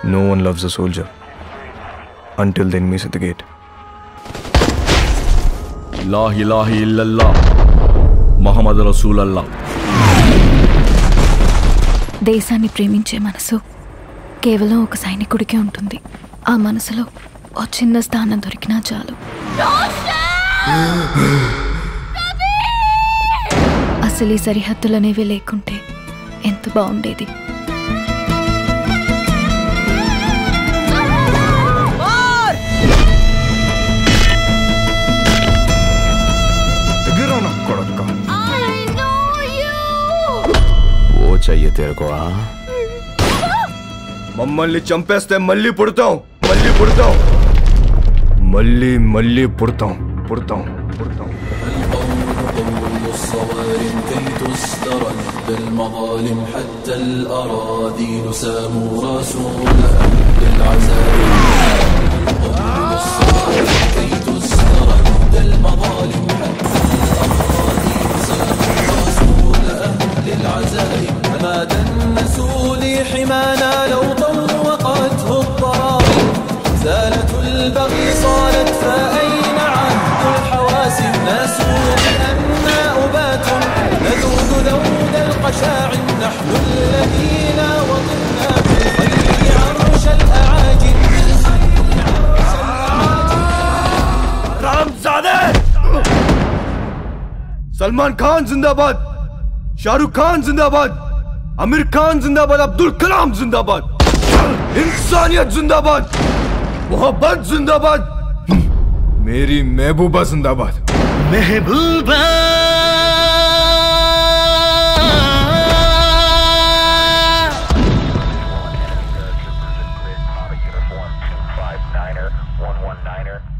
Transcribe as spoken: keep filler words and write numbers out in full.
No one loves a soldier until they miss at the gate. La ilaha illallah Muhammad Rasulullah. దేశాన్ని ప్రేమించే మనసు కేవలం ఒక సైనికుడికే ఉంటుంది. ఆ మనసులో ఓ చిన్న స్థానం దొరికినా చాలు. అసలు ఈ సరిహద్దులనేవి లేకుంటే ఎంత బాగుండేది. चाहिए तेरे को आ? మమ్మల్ని చంపేస్తే మళ్ళీ పుడతాం మళ్ళీ పుడతాం మళ్ళీ మళ్ళీ పుడతాం పుడతాం పుడతాం بالمظالم حتى الأراذيل ساموا رسولا للعزائم كي تسترد المظالم حتى الأراذيل ساموا رسولا للعزائم ما دنسوا لي حمانا لو طوقته الضرائب زالت البغي صالت فأين عهد الحواسب ناسوا بأننا أبات نذود ذود القشاعر نحن الذين وطنا بالخير عرش الأعاجم रामजादे सलमान खान जिंदाबाद शाहरुख खान जिंदाबाद आमिर खान जिंदाबाद अब्दुल कलाम जिंदाबाद इंसानियत जिंदाबाद मोहब्बत जिंदाबाद मेरी महबूबा जिंदाबाद महबूबा one one niner